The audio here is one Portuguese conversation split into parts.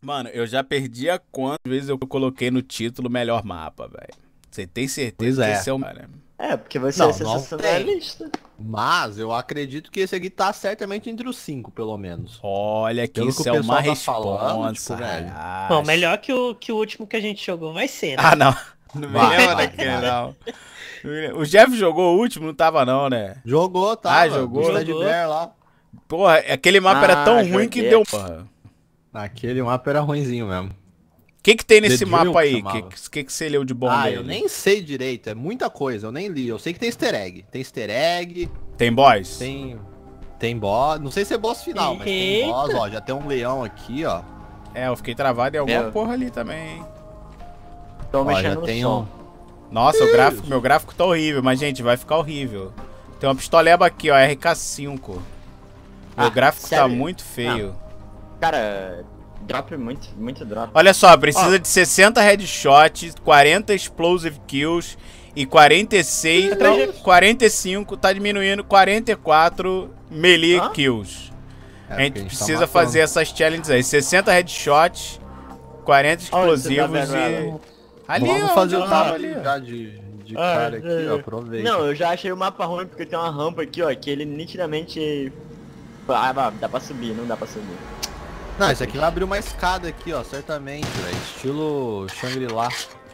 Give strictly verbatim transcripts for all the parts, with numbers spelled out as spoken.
Mano, eu já perdi a quantas vezes eu coloquei no título melhor mapa, velho. Você tem certeza Pois que é. esse é o... Cara, É, porque você Não, é não sensacionalista. Mas eu acredito que esse aqui tá certamente entre os cinco, pelo menos. olha que Pelo que isso o é uma pessoal tá falando, responsa, tipo, velho. relaxa. Bom, melhor que o, que o último que a gente jogou vai ser, né? Ah, não. Não me Vai, lembra vai, daquele, vai. não. O Jeff jogou o último? Não tava, não, né? Jogou, tá? Ah, jogou? Do Ted Jogou. Bear lá. Porra, aquele mapa era Ah, tão joguei. ruim que deu... Porra. Aquele mapa era ruinzinho mesmo. O que que tem nesse The mapa Drill aí? O chamava. que, que que você leu de bom Ah, dele? eu nem sei direito, é muita coisa, eu nem li. Eu sei que tem easter egg. Tem easter egg, Tem boss? tem. Tem boss. Não sei se é boss final, mas tem Eita. boss, ó. Já tem um leão aqui, ó. É, eu fiquei travado em alguma Meu. porra ali também, hein? Tô Ó, já mexendo no tem som. um. Nossa, o gráfico, meu gráfico tá horrível, mas, gente, vai ficar horrível. Tem uma pistoleba aqui, ó, R K cinco. Meu Ah, gráfico tá sério? muito feio. Cara, drop muito, muito drop. Olha só, precisa de sessenta headshots, quarenta explosive kills e quarenta e seis, não, quarenta e cinco, tá diminuindo, quarenta e quatro melee Hã? kills. É, a gente porque tá precisa matando. fazer essas challenges aí, sessenta headshots, quarenta Onde você tá explosivos vendo e... ela? Ali, Vamos ó, fazer onde o eu tava tapa ali, ó. já de, de Ah, cara aqui, é. ó. Aproveita. Não, eu já achei o mapa ruim porque tem uma rampa aqui, ó, que ele nitidamente... Ah, bah, dá pra subir, não dá pra subir. Não, esse aqui vai abrir uma escada aqui, ó, certamente, velho. Estilo Shangri-La.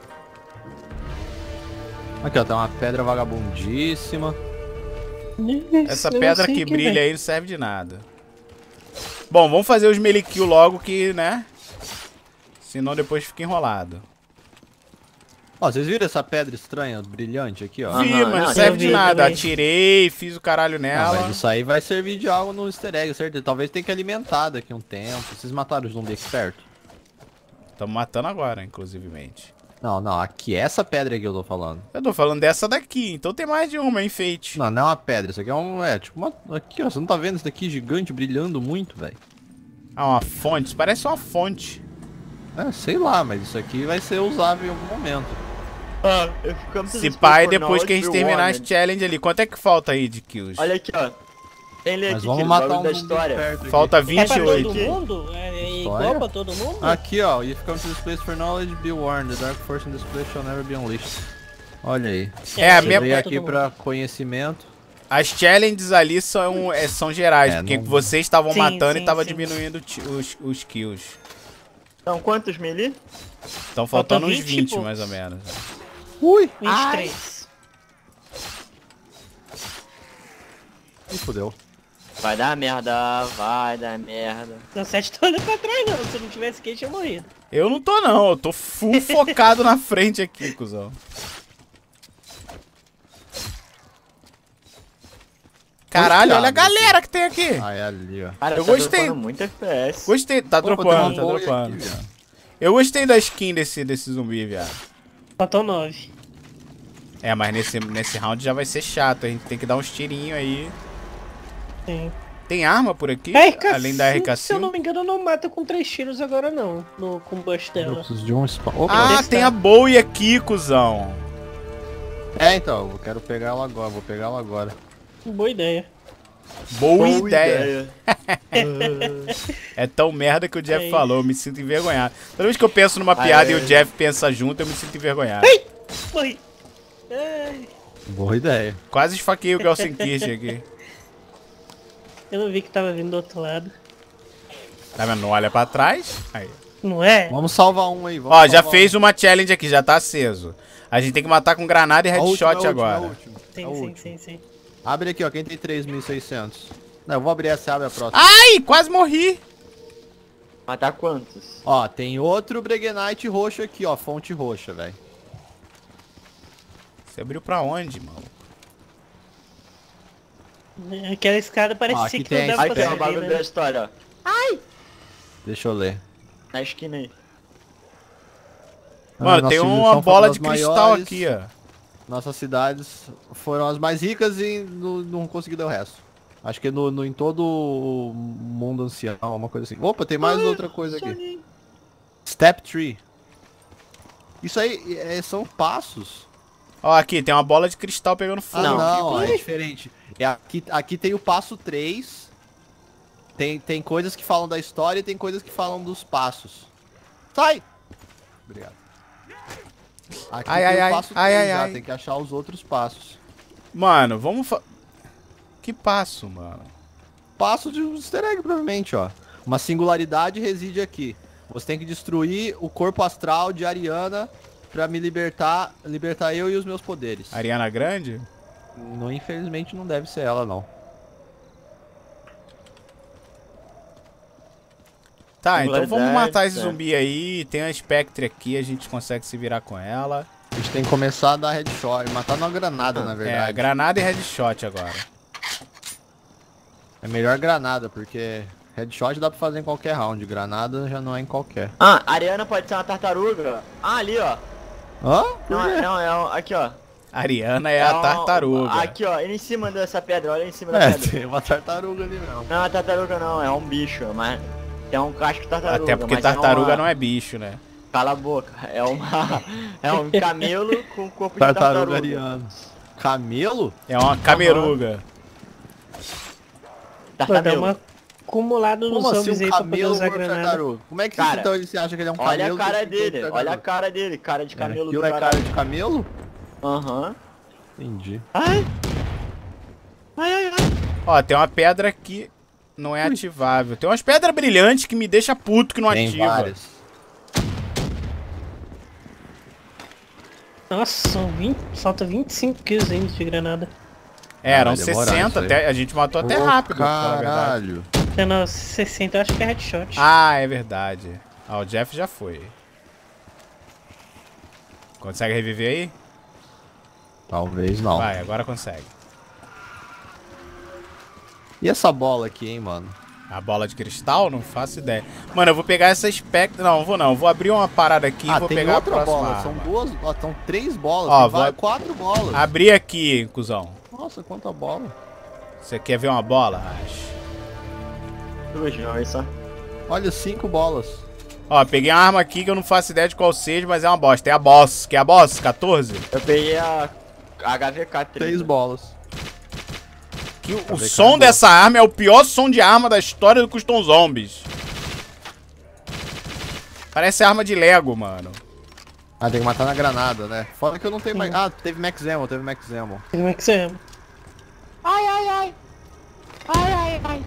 Aqui, ó, tem uma pedra vagabundíssima. Essa Eu não pedra sei que que brilha vem. aí não serve de nada. Bom, vamos fazer os melee kill logo que, né? Senão depois fica enrolado. Ó, vocês viram essa pedra estranha, brilhante aqui, ó? Aham, Vi, mas não não, serve eu de vi nada. também. Atirei, fiz o caralho Ah, nela. mas isso aí vai servir de algo no easter egg, certeza. Talvez tenha que alimentar daqui a um tempo. Vocês mataram o zumbi aqui perto? Estamos matando agora, inclusivemente. Não, não, aqui, essa pedra aqui eu tô falando. Eu tô falando dessa daqui, então tem mais de uma, enfeite. Não, não é uma pedra, isso aqui é um, é, tipo uma, aqui ó, você não tá vendo isso daqui gigante, brilhando muito, velho? Ah, uma fonte, isso parece uma fonte. É, sei lá, mas isso aqui vai ser usável em algum momento. Ah, eu fico Se pai, depois que a gente terminar as challenge ali, quanto é que falta aí de kills? Olha aqui, ó. Tem ler Mas aqui, vamos aquele matar bagulho um da zumbi história. perto aqui. Falta É pra vinte e todo oito. mundo? É igual História? pra todo mundo? Aqui ó, if come to this place for knowledge, be warned, the dark force in this place shall never be unleashed. Olha aí. É, a sim, minha- Eu dei pra aqui todo mundo. pra conhecimento. As challenges ali são, é, são gerais, É, porque não- vocês estavam Sim, matando sim, e tava sim. diminuindo ti- os, os kills. Então, quantos melee? Estão faltando uns vinte e vinte, poucos. mais ou menos. Ui! vinte e três. Ih, fodeu. Vai dar merda, vai dar merda. Não, sete tá olhando pra trás não. Se não tivesse quente, tinha morrido. Eu não tô não, eu tô full focado na frente aqui, cuzão. Caralho, olha a galera que tem aqui. Ah, é ali, ó. Cara, Eu tá gostei. dropando muito F P S. Gostei, tá Opa, tem dropando, uma tá boi dropando. aqui, viado. Eu gostei da skin desse, desse zumbi, viado. Faltou nove. É, mas nesse, nesse round já vai ser chato, a gente tem que dar uns tirinhos aí. Sim. Tem arma por aqui? R K cinco, Além da R K se eu não cinco? me engano, não mata com três tiros agora não. No, com o bush Eu dela. preciso de um spawn. Opa. Ah, testar. tem a Bowie aqui, cuzão. É, então, eu quero pegar ela agora, vou pegar ela agora. Boa ideia. Boa, Boa ideia. É tão merda que o Jeff É falou, eu me sinto envergonhado. Toda vez que eu penso numa piada é. e o Jeff pensa junto, eu me sinto envergonhado. Morri. Ai, Boa ideia. Quase esfaquei o Gelsenkirchen aqui. eu não vi que tava vindo do outro lado. Tá vendo? Não olha pra trás. Aí. Não é? Vamos salvar um aí, vamos Ó, já salvar fez um. uma challenge aqui, já tá aceso. A gente tem que matar com granada e A última, headshot a última, agora. a última, a Sim, sim, última. sim, sim. Abre aqui, ó, quem tem três mil e seiscentos. Não, eu vou abrir essa e abre a próxima. Ai, quase morri. Matar quantos? Ó, tem outro Breguenite roxo aqui, ó, fonte roxa, velho. Você abriu pra onde, mano? Aquela escada parecia Ó, aqui que tem não a dava Aqui, pra ó, o subir, bagulho da né? história, ó. Deixa eu ler. Na esquina aí. Ah, Mano, nossa tem civilização uma foi bola das de cristal maiores. aqui, ó. Nossas cidades foram as mais ricas e não, não consegui dar o resto. Acho que no, no- em todo o mundo ancião, uma coisa assim. Opa, tem mais outra coisa aqui. Step Tree. Isso aí é, são passos. Ó, aqui, tem uma bola de cristal pegando fogo. Ah, Não. não, é diferente. É aqui, aqui tem o passo três. Tem, tem coisas que falam da história e tem coisas que falam dos passos. Sai! Obrigado. Aqui Ai, tem ai, o ai, passo ai, três ai, já, ai. tem que achar os outros passos. Mano, vamos fa... Que passo, mano? Passo de um easter egg, provavelmente, ó. Uma singularidade reside aqui. Você tem que destruir o corpo astral de Ariana pra me libertar, libertar eu e os meus poderes. Ariana Grande? Não, infelizmente não deve ser ela, não. Tá, então vamos matar esse é. zumbi aí. Tem a Spectre aqui, a gente consegue se virar com ela. A gente tem que começar a dar headshot, matar numa granada, na É, verdade. granada e headshot agora. É melhor granada, porque headshot dá pra fazer em qualquer round, granada já não é em qualquer. Ah, a Ariana pode ser uma tartaruga. Ah, ali, ó. Hã? Não, é- não, é um, aqui, ó. Ariana é a um- tartaruga. Aqui, ó, ele em cima dessa pedra, olha em cima da É, pedra. tem uma tartaruga ali não. Não é uma tartaruga não, é um bicho, mas tem um casco de tartaruga. Até porque mas tartaruga é uma... não é bicho, né? Cala a boca, é uma... é um camelo com corpo de Tartaruga tartaruga. ariana. Camelo? É uma cameruga. Pô, dá Tartamelo. uma acumulada nos Como assim zombies um aí pra poder camelo usar morto granada. tartaruga? Como é que Cara, então ele se acha que ele é um Olha camelo? a cara que fica dele, com olha a tartaruga? cara dele, cara de camelo Aquilo do é cara caralho. de camelo? Aham. Entendi. Ai. Ai, ai, ai. Ó, tem uma pedra que não é ativável. Tem umas pedras brilhantes que me deixa puto que não Tem ativa. várias. Nossa, são vinte, falta vinte e cinco kills ainda de granada. É, eram vai demorar sessenta, isso aí. até, a gente matou até Ô, rápido, pra falar a verdade. caralho. Tendo sessenta, eu acho que é headshot. Ah, é verdade. Ah, o Jeff já foi. Consegue reviver aí? Talvez não. Vai, agora consegue. E essa bola aqui, hein, mano? A bola de cristal? Não faço ideia. Mano, eu vou pegar essa Spectre... Não, vou não. Vou abrir uma parada aqui e ah, vou tem pegar a outra próxima bola. arma. São duas... Ó, são três bolas. Ó, tem vou- vai- quatro bolas. Abri aqui, cuzão. Nossa, quanta bola. Você quer ver uma bola? Acho. Duas não, é só. Olha, cinco bolas. Ó, peguei uma arma aqui que eu não faço ideia de qual seja, mas é uma bosta. É a boss. Quer a boss? quatorze? Eu peguei a H V K Três trinta. bolas. Que o, o ver, som cadê? dessa arma é o pior som de arma da história do Custom Zombies. Parece arma de Lego, mano. Ah, tem que matar na granada, né? Fora que eu não tenho mais... Ah, teve Max Ammo, teve Max Ammo. Como é que você ama? Ai, ai, ai. Ai, ai, ai.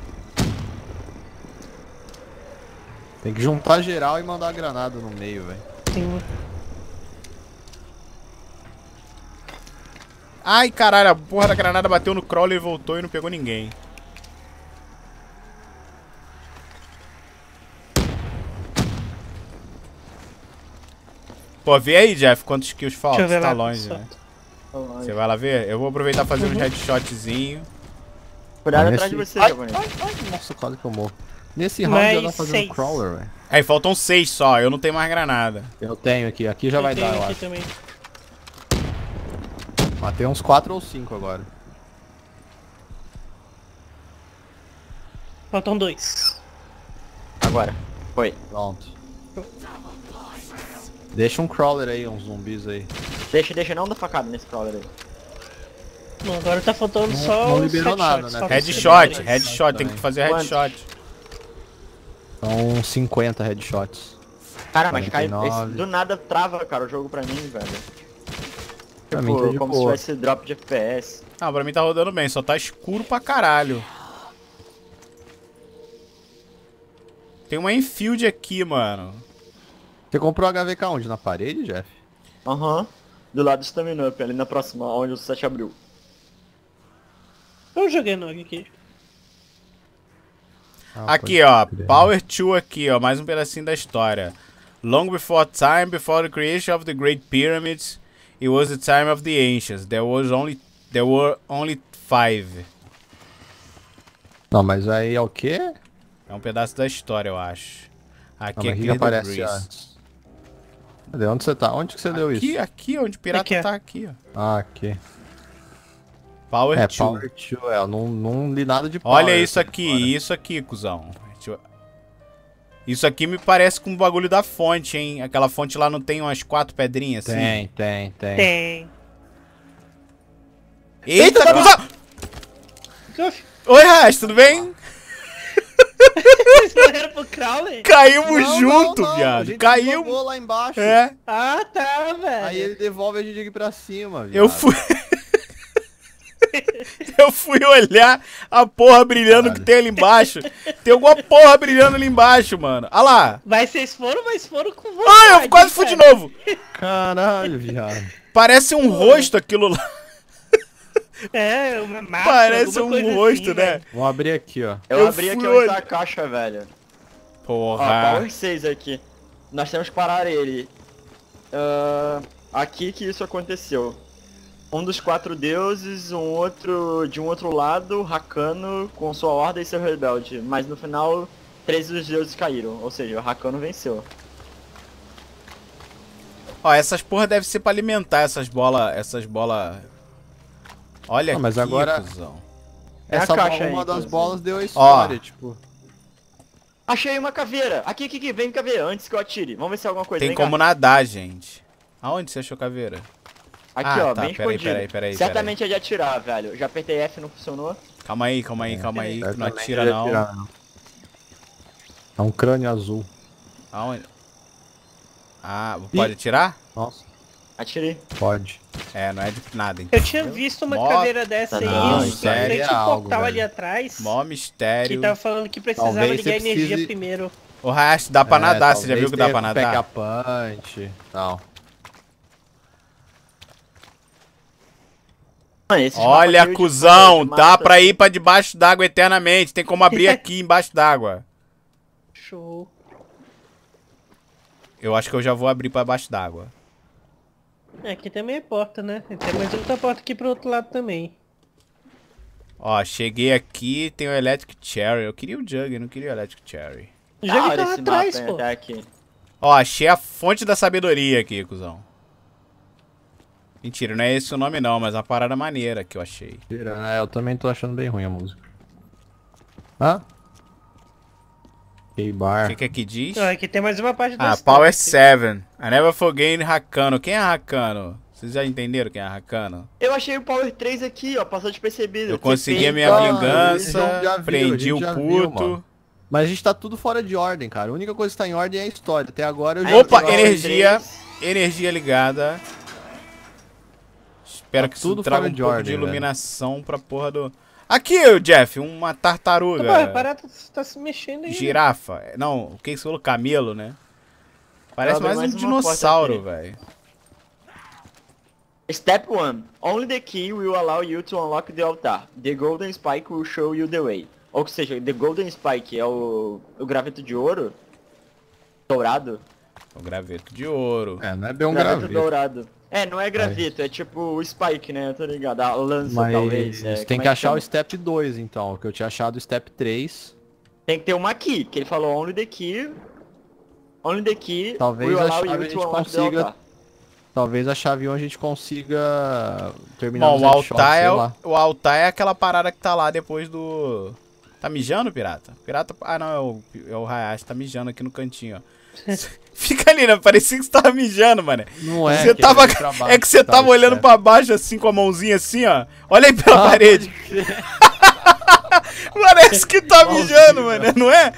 Tem que juntar geral e mandar a granada no meio, velho. Sim. Ai, caralho, a porra da granada bateu no crawler e voltou e não pegou ninguém. Pô, vê aí, Jeff, quantos kills Deixa faltam. eu ver Você tá lá. longe, só. né? Você vai lá ver? Eu vou aproveitar e fazer uns headshotzinho. Cuidado Ah, atrás de nesse- você, ai, Japonês. ai, ai, nossa, quase que eu morro. Nesse round Mais já dá fazendo seis. crawler, velho. Aí, faltam seis só, eu não tenho mais granada. Eu tenho aqui, aqui já Eu vai tenho dar, eu aqui acho. também. Matei uns quatro ou cinco agora. Faltam dois. Agora. Foi. Pronto. Deixa um crawler aí, uns zumbis aí. Deixa, deixa, não dá facada nesse crawler aí. Não, agora tá faltando Não- só não os liberou headshots, nada, né? falta os Headshot, três. headshot, tem que fazer Quantos? headshot. São cinquenta headshots. Cara, mas cai, quarenta e nove. esse- do nada trava, cara, o jogo pra mim, velho. Pra Tipo, mim tá de como se boa. tivesse drop de F P S. Ah, pra mim tá rodando bem, só tá escuro pra caralho. Tem uma infield aqui, mano. Você comprou H V K onde? Na parede, Jeff? Aham. Do lado do Stamina Up, ali na próxima, onde o set abriu. Eu joguei no aqui. Ah, Aqui, pode ó, crer. Power dois aqui, ó, mais um pedacinho da história. Long before time, before the creation of the Great Pyramids, it was the time of the ancients. There was only, there were only five. Não, mas aí é o quê? É um pedaço da história, eu acho. Não, Aqui mas é aqui que Clear the aparece Breeze. antes. Cadê? Onde você tá? Onde que você deu Aqui, isso? aqui, onde o pirata Aqui, ó. tá aqui, ó. Ah, aqui. Power É, dois. Power dois, é, eu não, não li nada de Power. Olha isso até aqui, agora. isso aqui, cuzão. Deixa eu- Isso aqui me parece com o bagulho da fonte, hein? Aquela fonte lá não tem umas quatro pedrinhas assim? Tem, tem, tem. Tem. Eita, cuzão! Que eu- Oi, Ras, tudo bem? Vocês correram pro Crowley? Caímos Não, junto, não, não, a viado. gente Caímos. jogou lá embaixo. É. Ah, tá, velho. Aí ele devolve a gente aqui pra cima, viado. Eu fui. Eu fui olhar a porra brilhando Caralho. que tem ali embaixo. Tem alguma porra brilhando ali embaixo, mano. Olha lá. Mas vocês foram, mas foram com você. Ah, eu quase fui de novo. Caralho, viado. Parece um rosto aquilo lá. É, uma máscara, Parece alguma um coisa rosto, assim, né? velho. Vamos abrir aqui, ó. Eu, Eu abri fui aqui onde olhar. tá a caixa, velho. Ó, Porra. Power seis aqui. Nós temos que parar ele. Ah, aqui que isso aconteceu. Um dos quatro deuses, um outro de um outro lado, Rakano com sua horda e seu rebelde. Mas no final, três dos deuses caíram. Ou seja, o Rakano venceu. Ó, essas porra devem ser pra alimentar essas bolas. Essas bolas. Olha Ah, mas aqui, agora- cuzão. É a Essa caixa bola, aí, uma das inclusive. bolas deu a história, tipo. Achei uma caveira! Aqui, aqui, aqui, vem caveira, antes que eu atire. Vamos ver se é alguma coisa. Tem Vem como cá. nadar, gente. Aonde você achou caveira? Aqui, Ah, ó, tá, bem peraí, escondido. peraí, peraí, Certamente é de atirar, velho. Eu já apertei F, não funcionou. Calma aí, calma aí, calma aí. que Não Certamente atira ele ia não. atirar, não. É um crânio azul. Aonde? Ah, pode atirar? Nossa, Atirei. pode. É, não é de nada, então. Eu tinha visto uma Mó- caveira dessa aí, Não, em isso aí frente é ao algo, portal velho. ali atrás, Mó que mistério. tava falando que precisava Talvez ligar a você energia precise- primeiro. O Hayashi dá pra É, nadar, você já talvez viu que dá tenha pra com nadar? Pack-a-punch, tal. Mano, esses Olha, mapas cheios de cuzão, coisa, dá mata- pra ir pra debaixo d'água eternamente. Tem como abrir aqui embaixo d'água. Show. Eu acho que eu já vou abrir pra baixo d'água. É, aqui também é porta, né? E tem mais outra porta aqui pro outro lado também. Ó, cheguei aqui, tem o Electric Cherry. Eu queria o Jug, eu não queria o Electric Cherry. O Da jogo hora tá lá esse atrás, mapa, hein, pô. até aqui. Ó, achei a fonte da sabedoria aqui, cuzão. Mentira, não é esse o nome não, mas é uma parada maneira que eu achei. É, eu também tô achando bem ruim a música. Hã? O K-Bar. que que aqui diz? Ó, aqui tem mais uma parte da Ah, história. Power sete. I never forget Hakano. Quem é Hakano? Vocês já entenderam quem é Hakano? Eu achei o Power três aqui, ó, passou despercebido. Eu consegui a minha Ah, vingança, a gente já viu, prendi a gente o já viu, puto. mano. Mas a gente tá tudo fora de ordem, cara. A única coisa que tá em ordem é a história. Até agora eu Aí já... Opa, Power energia. três. Energia ligada. Espero Tá que isso tudo traga fora um de pouco ordem, de velho. iluminação pra porra do... Aqui, ô, Jeff, uma tartaruga. Opa, a parada tá se mexendo aí. né? Girafa. Não, o que que você falou? Camelo, né? Parece Abre mais um mais uma dinossauro, porta velho. Step one. Only the key will allow you to unlock the altar. The golden spike will show you the way. Ou seja, the golden spike é o, o graveto de ouro. Dourado. O graveto de ouro. É, não é bem um graveto graveto. dourado. É, não é graveto, é tipo o spike, né? Tô ligado. A lança, talvez. Mas É, tem como que é achar chama? o step dois, então. Que eu tinha achado o step três. Tem que ter uma key, que ele falou only the key. Only the key Talvez will a allow chave you a to gente unlock the consiga- altar. Talvez a chave um a gente consiga terminar Bom, os o headshots, altar, sei é, lá. o, o altar é aquela parada que tá lá depois do... Tá mijando, pirata? Pirata... Ah, não, é o, é o Hayashi, tá mijando aqui no cantinho, ó. Fica ali, né? Parecia que você tava mijando, mano. Não é, Você que tava, ele pra baixo é que você tá tava o olhando step. pra baixo assim, com a mãozinha assim, ó. Olha aí pela Ah, parede. Parece que tá mijando, mano, não é?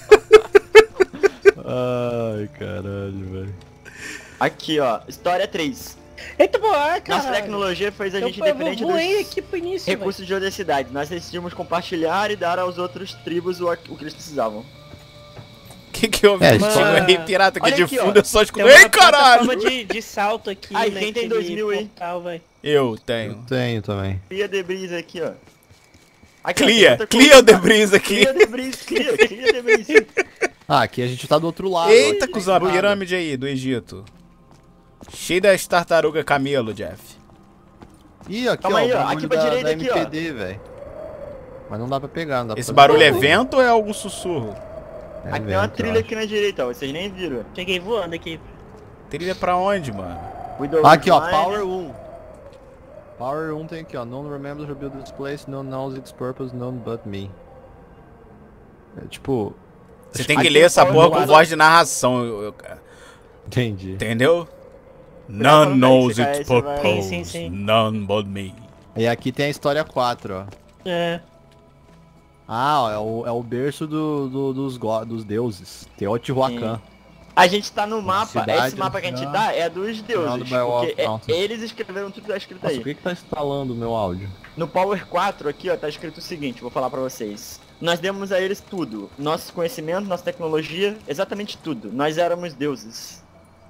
Ai, caralho, velho. Aqui, ó. História três. Eita, boa, cara. Nossa tecnologia fez a Eu, gente eu independente voei dos aqui pro início, velho. recursos de universidade. Nós decidimos compartilhar e dar aos outros tribos o, o que eles precisavam. O que que houve É, contigo mano. aí, pirata? Que Olha de aqui, ó. fundo eu só Tem escuto. uma Ei, caralho! plataforma de, de salto aqui, Aí, né? quem tem dois mil aí? Portal, véio. Eu Eu tenho. tenho também. Cria debris aqui, ó. Aqui, ó, tem Clia, outra clia coisa. o debris aqui. Clia debris, clia, clia debris. Ah, aqui a gente tá do outro lado. Eita, ó. cuzão, a Nada. pirâmide aí, do Egito. Cheio das tartarugas camelo, Jeff. Ih, aqui, Calma ó, aí, o ó, bagulho aqui pra da, direita, da aqui, ó. M P D, velho. Mas não dá pra pegar, não dá Esse pra barulho é fazer. vento ou é algum sussurro? É Aqui tem uma vento, eu trilha acho. aqui na direita, ó. Vocês nem viram. Cheguei voando aqui. Trilha pra onde, mano? Widow Aqui, ó, Line. Power um. Power um tem aqui, ó. None remembers who built this place, none knows its purpose, none but me. É tipo... Você tem que Aqui ler é essa Power porra do com lado. voz de narração, eu- eu- Entendi. entendeu? Não, None não, knows você cai, its você vai- purpose, Sim, sim, sim. none but me. E aqui tem a história quatro, ó. É. Ah, ó, é o, é o berço do, do- dos, go- dos deuses. Teotihuacan. A gente tá no mapa, Cidade, esse mapa que a gente já. tá é dos deuses, by Wall of porque é- Mountains. eles escreveram tudo que tá escrito Nossa, aí. por que que tá instalando o meu áudio? No Power quatro aqui, ó, tá escrito o seguinte, vou falar pra vocês. Nós demos a eles tudo, nosso conhecimento, nossa tecnologia, exatamente tudo. Nós éramos deuses.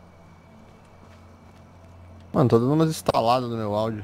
Mano, tô dando umas instaladas no meu áudio.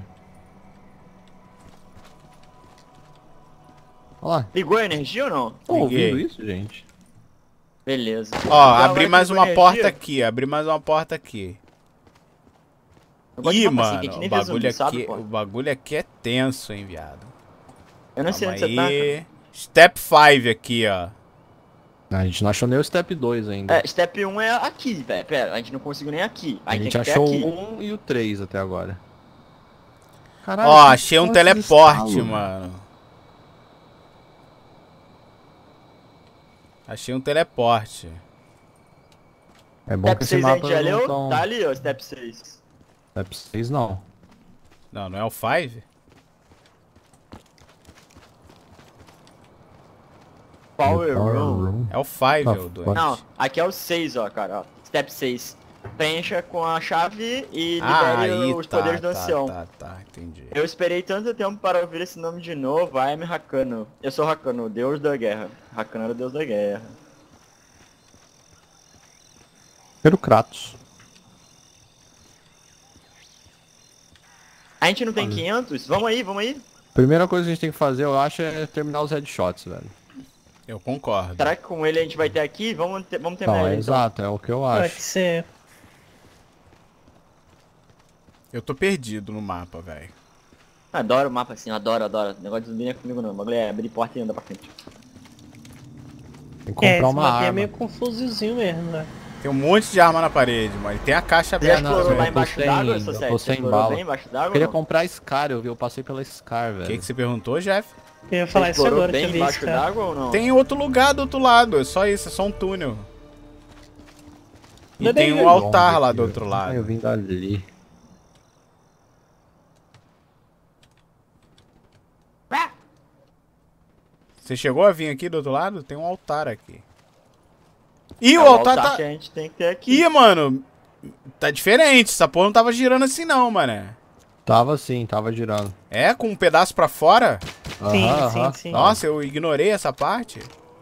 Olha lá. Ligou a energia ou não? Estão Liguei. ouvindo isso, gente? Beleza. Ó, Então, abri agora mais que uma ligou a porta energia, aqui, abri mais uma porta aqui. eu gosto de Ih, mapa assim, mano, que a gente o nem vê bagulho, zumbi, sabe, aqui, pô? o bagulho aqui é tenso, hein, viado. Eu não sei Calma onde você tá, cara. aí. Step cinco aqui, ó. A gente não achou nem o Step dois ainda. É, step um é aqui, velho. Pera, a gente não conseguiu nem aqui. a gente tem que ter achou aqui. o um e o três até agora. Caralho, Ó, que achei um porra de teleporte, instalo? mano. Achei um teleporte. É bom que Step esse seis a gente mapa já não leu? tão... Tá ali, ó, step seis. Step seis não. Não, não é o cinco? Power Power Room. Room. É o cinco, Ah, é o dois. pode. Não, aqui é o seis, ó, cara, ó. Step seis. Preencha com a chave e Ah, libere aí os tá, poderes do tá, ancião. tá, tá, entendi. Eu esperei tanto tempo para ouvir esse nome de novo, I am Hakano. Eu sou Hakano, o deus da guerra. Hakano era o deus da guerra. Primeiro Kratos. A gente não tem quinhentos? Vamos aí, vamos aí. Primeira coisa que a gente tem que fazer, eu acho, é terminar os headshots, velho. Eu concordo. Será que com ele a gente vai ter aqui? Vamos, ter, vamos terminar Não, é ele, então. exato, é o que eu Pode acho. ser. Eu tô perdido no mapa, velho. Adoro o mapa assim, adoro, adoro. Negócio de zumbi não é comigo não. O bagulho é abrir porta e andar pra frente. Tem que É, comprar esse uma mapa é arma. meio confusozinho mesmo, né? Tem um monte de arma na parede, mano. E tem a caixa Você já aberta. não, explorou eu lá tô embaixo sem- d'água, eu seu tô Sete? Você sem explorou bala. bem embaixo d'água? Eu queria ou não? comprar Scar, eu vi, eu passei pela Scar, O velho. que, que você perguntou, Jeff? Eu ia falar Você isso explorou agora, que bem eu vi embaixo isso, cara. d'água ou não? Tem outro lugar do outro lado, é só isso, é só um túnel. E Não é tem bem um altar Longe lá aqui, do outro velho. Ah, eu lado. vim dali. Você chegou a vir aqui do outro lado? Tem um altar aqui. Ih, É o altar tá... que a gente tem que ter aqui. Ih, mano, tá diferente. Essa porra não tava girando assim não, mano. Tava sim, tava girando. É, com um pedaço pra fora? Sim, Aham, sim, aham. sim. Nossa, eu ignorei essa parte.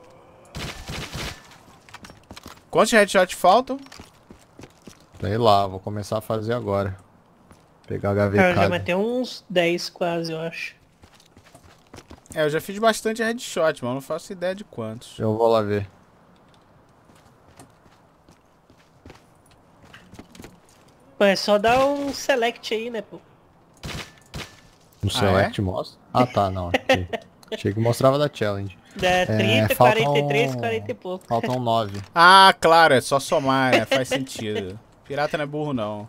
Quantos headshots faltam? Sei lá, vou começar a fazer agora. Pegar a Cara, já gavecada. matei uns dez quase, eu acho. É, eu já fiz bastante headshot, mas não faço ideia de quantos. Eu vou lá ver. Pô, é só dar um select aí, né, pô? No Ah, Select mostra? Ah tá, não. Achei, achei que mostrava da challenge. Dá trinta, faltam- quarenta e três, quarenta e pouco. Faltam nove. Ah, claro, é só somar, né? Faz sentido. Pirata não é burro, não.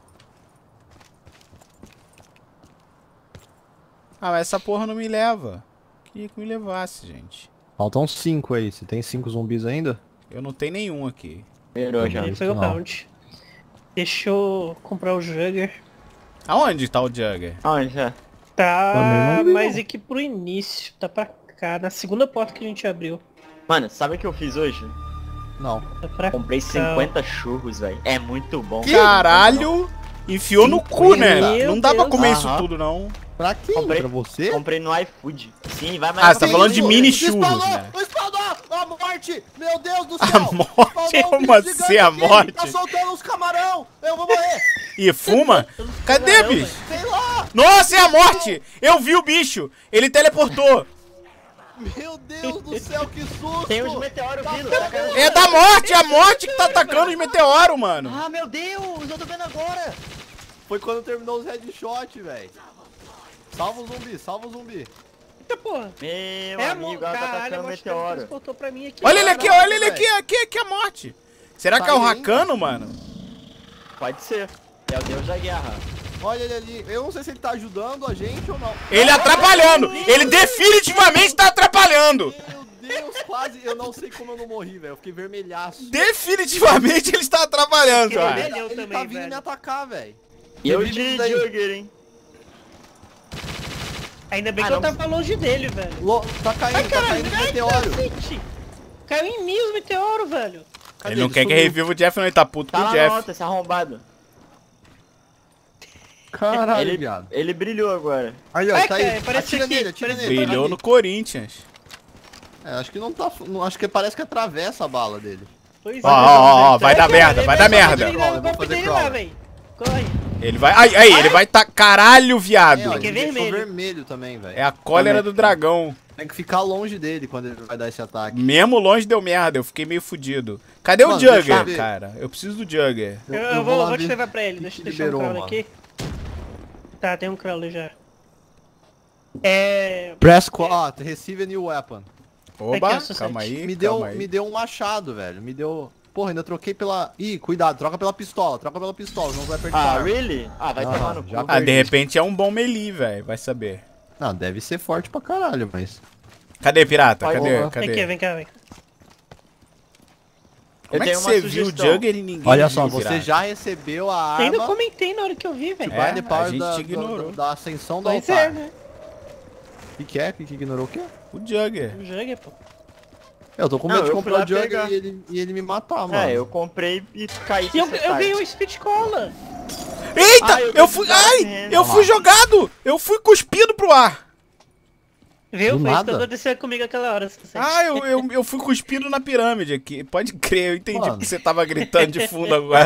Ah, mas essa porra não me leva. Queria que me levasse, gente. Faltam cinco aí. Você tem cinco zumbis ainda? Eu não tenho nenhum aqui. Virou já. Ele isso foi o não. round. Deixa eu comprar o Jugger. Aonde tá o Jugger? Onde é? Tá Também não vi, mais não. aqui pro início, tá pra cá, na segunda porta que a gente abriu. Mano, sabe o que eu fiz hoje? Não. Tá pra Comprei cá. cinquenta churros, velho. É muito bom. Caralho! Enfiou no cu, né? Meu Não dá pra Deus. comer isso Aham. tudo, não. Pra quem? Comprei- Pra você? Comprei no iFood. Sim, vai mais Ah, você tá pra falando de frente. mini churros, Spawnou! né? Spawnou! A morte! Meu Deus do A céu! morte? Spawnou um Como bicho assim gigante a aqui! morte? Tá soltando uns camarão! Eu vou morrer! E fuma? Cadê, Caramba. bicho? Sei lá! Nossa, é a morte! Eu vi o bicho! Ele teleportou! Meu Deus do céu, que susto! Tem os meteoros vindo. tá caindo. É da morte! É a morte que tá atacando os meteoros, mano! Ah, meu Deus, eu tô vendo agora. Foi quando terminou os headshot, velho. Salva o zumbi, salva o zumbi. Eita porra. Meu É a amigo, mo- ela tá caralho, atacando a morte meteoro. transportou pra mim aqui. Olha ele aqui, Caralho, olha ele aqui, velho. aqui, aqui é a morte! Será que Tá é o aí Hakano, mano? Pode ser. É o deus da guerra. Olha ele ali. Eu não sei se ele tá ajudando a gente ou não. Ele atrapalhando! Ele definitivamente tá atrapalhando! Meu Deus, quase. Eu não sei como eu não morri, velho. Eu fiquei vermelhaço. Definitivamente ele está atrapalhando, Que cara. vermelho. Eu ele também, tá vindo velho. me atacar, velho. E eu Revive de isso daí. Jugger, hein? Ainda bem Ah, que eu não. tava longe dele, velho. Lo... Tá caindo, Ai, tá caralho, caindo ai, meteoro. cacete. Caiu em mim os meteoros, velho. Cadê? Ele não Ele quer que sumiu. reviva o Jeff, não. Ele tá puto Tá com o lá na Jeff. alta, esse arrombado. Caralho, Ele, viado. ele brilhou agora. Aí, ó, Ai, tá cara, aí. parece Atira aqui, nele, atira parece nele. Brilhou Aqui. no Corinthians. É, acho que não tá... Não, acho que parece que atravessa a bala dele. Pois Ó, é. ó, ó, ó, vai Ai, dar cara, merda, ele vai dar merda. ele Crawl, dá eu o vou golpe fazer dele crawl. lá, velho. Corre. Ele vai... Aí, aí, ele vai tá... Caralho, viado. É, ó, Aqui é ele deixou vermelho. vermelho também, velho. É a cólera Também. do dragão. Tem que ficar longe dele quando ele vai dar esse ataque. Mesmo longe deu merda, eu fiquei meio fudido. Cadê Mano, o deixa eu Jugger, ver. cara? Eu preciso do Jugger. Eu, eu vou, lá vou te ver levar pra ele. o que Deixa eu que deixar um liberou, crawler mano. aqui. Tá, tem um crawler já. É... Press quat, receive a new weapon. Oba, Aqui, ó, Sussete. calma aí, Me deu, calma aí. me deu um machado, velho. Me deu... Porra, ainda troquei pela... Ih, cuidado, troca pela pistola. Troca pela pistola, senão vai perder a Ah, arma. really? Ah, vai Aham, tomar no cu. já- Ah, de repente é um bom melee, velho. Vai saber. Não, deve ser forte pra caralho, mas... Cadê, pirata? Vai, Cadê? boa. Cadê? Aqui, vem cá, vem. Como é que tenho uma você viu o sugestão. Jugger e ninguém Olha viu, só, você pirata? já recebeu a Ainda arma comentei na hora que eu vi, velho. É, by the a power gente da, te ignorou. da, da ascensão do Pois é, altar. né? O que, que é? O que, que ignorou o quê? O Jugger. O Jugger, pô. Eu tô com Não, medo de eu fui comprar lá o Jugger pegar. e ele, e ele me matar, mano. É, eu comprei e caí. E eu, sem eu acertar. ganhei o Speed Cola. Eita! Ah, eu eu fui. preciso Ai! dar Eu fui jogado! Eu fui cuspido pro ar! Viu? Do Foi isso que nada? aconteceu comigo aquela hora. Sussete. Ah, eu, eu, eu fui cuspido na pirâmide aqui. Pode crer, eu entendi Mano. porque você tava gritando de fundo agora.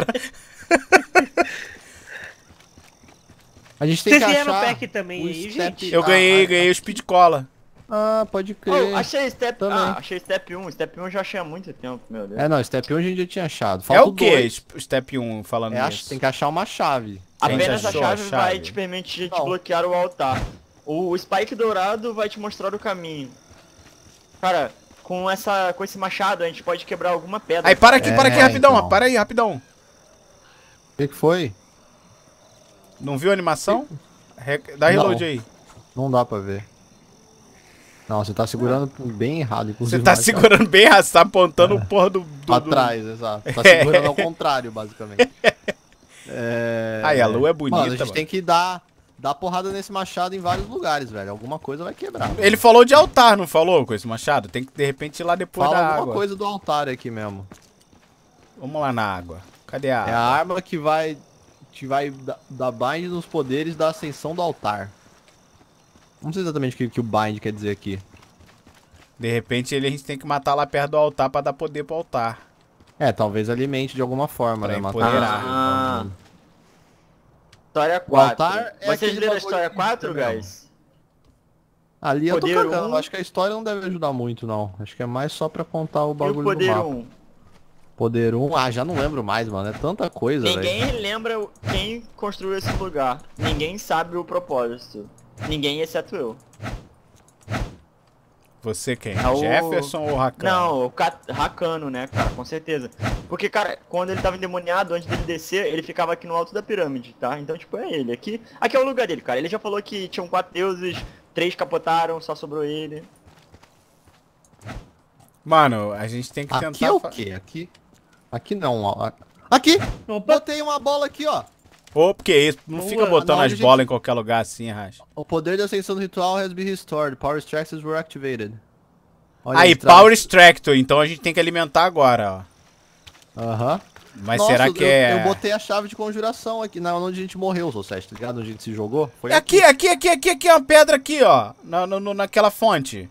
A gente tem Vocês que vieram achar perto também o aí, step- gente? Eu Ah, ganhei, ah, ganhei o speed cola. Ah, pode crer. Oh, achei step. Também. Ah, achei step um. Step um eu já achei há muito tempo, meu Deus. É, não, step um a gente já tinha achado. É Falta o que, dois. step um, falando É, ach- nisso? tem que achar uma chave. A gente Apenas a achou chave, a vai chave? te permitir Não. desbloquear o altar. O, o Spike dourado vai te mostrar o caminho. Cara, com essa, com esse machado a gente pode quebrar alguma pedra. Aí, para aqui, para aqui, É, rapidão, então. para aí, rapidão. O que, que foi? Não viu a animação? Re- Dá reload Não. aí. Não dá pra ver. Não, você tá segurando bem errado, Você inclusive. tá mais segurando bem errado, você tá apontando o porra do... do, pra do- trás, exato. Tá É. segurando ao contrário, basicamente. É... Aí, a lua é bonita, Mano, a gente mano. tem que dar, dar porrada nesse machado em vários lugares, velho. Alguma coisa vai quebrar. Ele falou de altar, não falou com esse machado? Tem que, de repente, ir lá depois Fala da alguma água. coisa do altar aqui mesmo. Vamos lá na água. Cadê a É água? a arma que vai que vai da- dar bind nos poderes da ascensão do altar. Não sei exatamente o que, que o bind quer dizer aqui. De repente, ele, a gente tem que matar lá perto do altar pra dar poder pro altar. É, talvez alimente de alguma forma, Pra né? Matar empoderar. Ah. História O altar quatro. é Vocês aquele leram a bagulho história que quatro, fica guys? Ali eu tô Poder cagando. um. Acho que a história não deve ajudar muito, não. Acho que é mais só pra contar o E o bagulho do poder mapa. um? Poder um. Ah, já não lembro mais, mano. É tanta coisa, velho. Ninguém lembra o- quem construiu esse lugar. Ninguém sabe o propósito. Ninguém, exceto eu. Você quem? É o- Jefferson ou Rakan? Não, o Ka- Rakano, né, cara, com certeza. Porque, cara, quando ele tava endemoniado, antes dele descer, ele ficava aqui no alto da pirâmide, tá? Então, tipo, é ele. Aqui, aqui é o lugar dele, cara. Ele já falou que tinham quatro deuses, três capotaram, só sobrou ele. Mano, a gente tem que Aqui tentar... é o fa- quê? Aqui? Aqui não, ó. Aqui! Opa, Botei uma bola aqui, ó. Ô, porque isso? Não Boa, fica botando na as hora, bolas gente- em qualquer lugar assim, Racha. O poder da ascensão do ritual has been restored. Power extractors were activated. Olha Aí, traz- Power Extractor, então a gente tem que alimentar agora, ó. Aham. Mas Nossa, será que eu, é... eu botei a chave de conjuração aqui, na onde a gente morreu, Sossete, tá ligado? Onde a gente se jogou. Foi É aqui, aqui, aqui, aqui, aqui, uma pedra aqui, ó. Na, no- no- naquela fonte.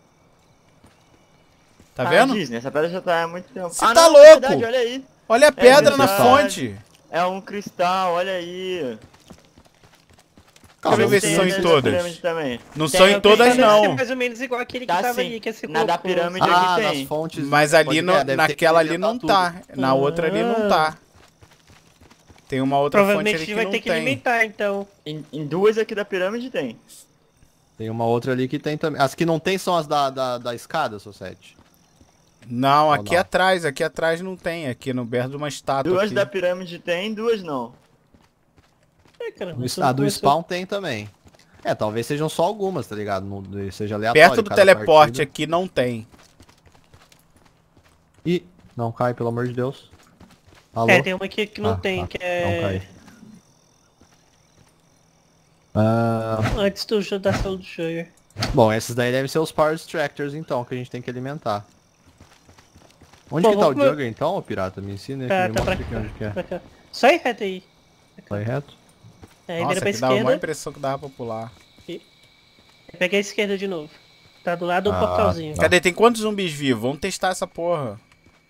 Tá Ah, vendo? Disney, essa pedra já tá há muito tempo. Você ah, tá não, louco? é verdade, olha aí. Olha a pedra na verdade. fonte. É um cristal, olha aí. Deixa eu ver se Tem são nessa em todas. pirâmide também. Não Tem são em o todas, cristal não. é mais ou menos igual aquele que Tá tava sim. aí, que você Na da colocou. pirâmide Ah, aqui nas tem. fontes. Mas ali, pode no- crer, deve ter que naquela ali alimentar não tudo. tá. Na outra ali não tá. Tem uma outra fonte Provavelmente ali a que gente vai não ter que tem. alimentar, então. Em, em duas aqui da pirâmide tem. Tem uma outra ali que tem também. As que não tem são as da, da, da escada, Sossete. Não, Ou aqui não? atrás, aqui atrás não tem. Aqui no berço de uma estátua. Duas aqui. da pirâmide tem, duas não. É, cara, No, isso a não do começou- spawn tem também. É, talvez sejam só algumas, tá ligado? Não, seja aleatório. Perto do cada teleporte partida. aqui não tem. Ih, não cai, pelo amor de Deus. Alô? É, tem uma aqui que não Ah, tem, tá. que Não é... cai. Ah, Antes do jogo da Soul Sugar. bom, esses daí devem ser os Power Extractors, então, que a gente tem que alimentar. Onde Bom, que tá o vamos- Jugger, então, ô pirata? Me ensina aí, Tá, que me tá pra mostra aqui onde que é. Pra cá. Só ir reto aí. Vai reto? Aí Nossa, vira pra que dava uma esquerda. impressão que dava pra pular. Pega a esquerda de novo. Tá do lado do Ah, portalzinho. tá. Cadê? Tem quantos zumbis vivos? Vamos testar essa porra.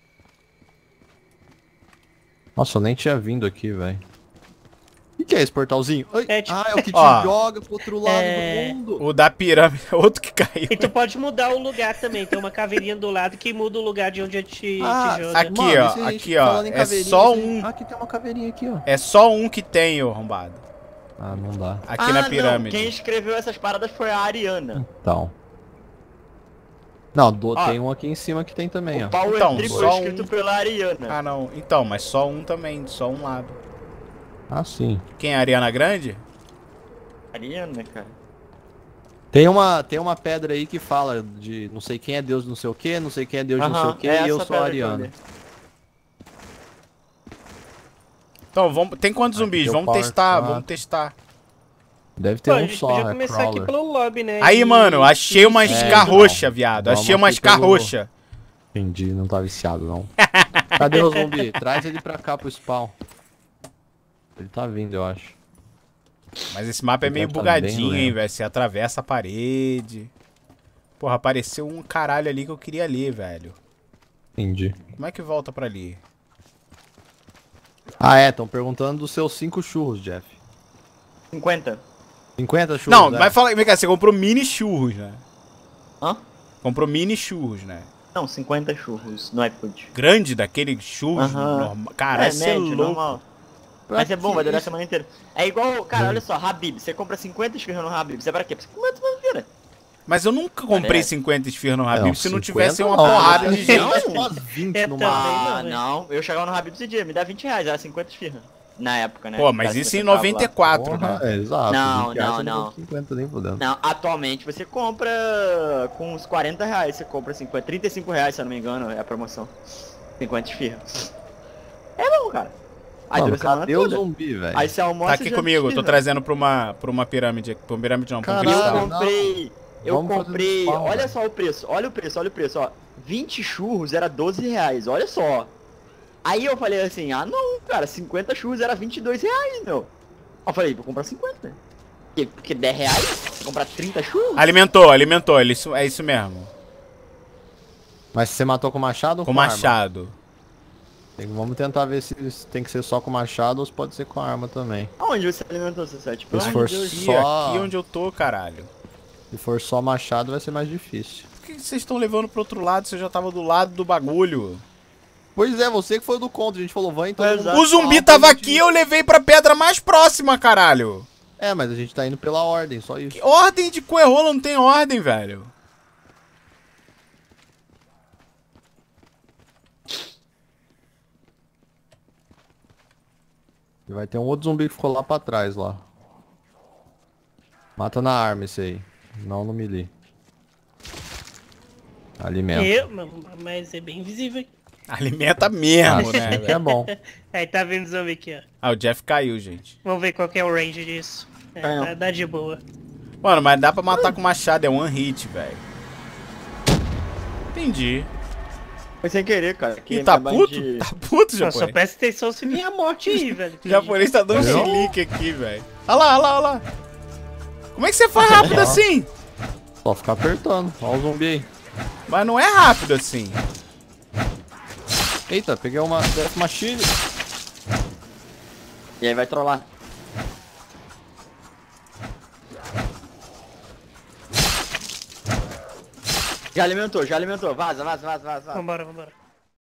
Nossa, eu nem tinha vindo aqui, velho. O que, que é esse portalzinho? Ai, É, tipo- Ah, é o que te Ó. joga pro outro lado É. do mundo. O da pirâmide é outro que caiu. E tu pode mudar o lugar também. Tem uma caveirinha do lado que muda o lugar de onde eu te, Ah, te joga. aqui, Mano, ó, e se a gente, aqui, ó, falando em é caveirinha, só se a gente- um. Ah, aqui tem uma caveirinha aqui, ó. É só um que tem, ô arrombado. Ah, não dá. Aqui ah, na não, pirâmide. quem escreveu essas paradas foi a Ariana. Então. Não, do- Ó. tem um aqui em cima que tem também, ó. O Power Então, Trip só foi escrito um. pela Ariana. Ah, não. Então, mas só um também, só um lado. Ah, sim. Quem é a Ariana Grande? Ariana, cara. Tem uma, tem uma pedra aí que fala de não sei quem é Deus não sei o que, não sei quem é Deus não sei Aham, o que, é e eu essa sou a pedra que eu Ariana. li. Então, vamos. Tem quantos Aqui zumbis? tem o Vamos Power testar, quatro. vamos testar. Deve ter Pô, a um gente só, podia é começar crawler. aqui pelo lobby, né? Aí, E- mano, achei uma e- É, escarroxa, então. viado. Vamos Achei uma aqui pelo- escarroxa. Entendi, não tá viciado não. Cadê o zumbi? Traz ele pra cá pro spawn. Ele tá vindo, eu acho. Mas esse mapa é meio Deve tá bugadinho, bem hein, lento. velho. Você atravessa a parede. Porra, apareceu um caralho ali que eu queria ler, velho. Entendi. Como é que volta pra ali? Ah, é, estão perguntando dos seus cinco churros, Jeff. cinquenta. cinquenta churros, Não, é? mas fala, vem cá, você comprou mini churros, né? Hã? Comprou mini churros, né? Não, cinquenta churros no iFood. Grande daquele churros Aham. normal. Caralho, você é médio, louco. normal. Pra Mas é bom, que vai durar a isso? semana inteira. É igual, cara, olha só, Habib. Você compra cinquenta esfirras no Habib. Você é pra quê? Pra você comer a semana inteira. Mas eu nunca comprei É. cinquenta esfirras no É, Habib não, se não cinquenta tivesse uma não, porrada mas de tem gente. umas vinte É, no também. máximo. Ah, não, não. Eu chegava no Habib esse dia, me dá vinte reais, era cinquenta esfirras. Na época, né? Pô, mas Era isso em cinquenta noventa e lá. quatro, Porra, né? é, exato. Não, vinte reais, não, você não. compra cinquenta nem fudendo. Não, atualmente você compra com uns quarenta reais, você compra cinquenta, trinta e cinco reais, se eu não me engano, é a promoção. cinquenta esfirras. É bom, cara. Aí Mano, dura a semana cadê o toda. zumbi, velho? Aí você almoça Tá e aqui já comigo, eu tô esfirra. trazendo pra uma, pra uma pirâmide aqui. Pra uma pirâmide não, pra um Caralho, Eu cristal. não. comprei, eu Vamos fazer comprei, no spawn, olha velho. só o preço, olha o preço, olha o preço, ó. vinte churros era doze reais, olha só. Aí eu falei assim, ah não, cara, cinquenta churros era vinte e dois reais, meu. Eu falei, vou comprar cinquenta. Porque, porque dez reais? Vou comprar trinta churros? Alimentou, alimentou, ele- isso, é isso mesmo. Mas você matou com machado ou Com com arma? machado. Tem- vamos tentar ver se se tem que ser só com machado ou se pode ser com arma também. Aonde você alimentou, Sete? Pelo Se amor for de Deus. Aqui, só- aqui onde eu tô, caralho. Se for só machado vai ser mais difícil. Por que vocês estão levando pro outro lado se eu já tava do lado do bagulho? Pois é, você que foi do contra, a gente falou, vai então. Exato. O zumbi tava aqui, eu levei pra pedra mais próxima, caralho. É, mas a gente tá indo pela ordem, só isso. Que ordem de coerrola? Não tem ordem, velho. E vai ter um outro zumbi que ficou lá pra trás, lá. Mata na arma esse aí. Não no melee. Alimenta. Eu, mas é bem visível aqui. Alimenta mesmo, Ah, né, que é velho? bom. Aí tá vendo o zumbi aqui, ó. Ah, o Jeff caiu, gente. Vamos ver qual que é o range disso. É, Caiu. dá, dá de boa. Mano, mas dá pra matar com machado, é one hit, velho. Entendi. Foi sem querer, cara. Que Ih, tá minha puto? band- Tá puto, Não, só japonês? presta atenção se vinha a morte aí, velho. O japonês tá dando Entendeu? chilique aqui, velho. Olha lá, olha lá, olha lá. Como é que você faz rápido assim? Só ficar apertando. Olha o zumbi aí. Mas não é rápido assim. Eita, peguei uma Death Machine. E aí vai trollar. Já alimentou, já alimentou. Vaza, vaza, vaza, vaza. vaza. Vambora, vambora.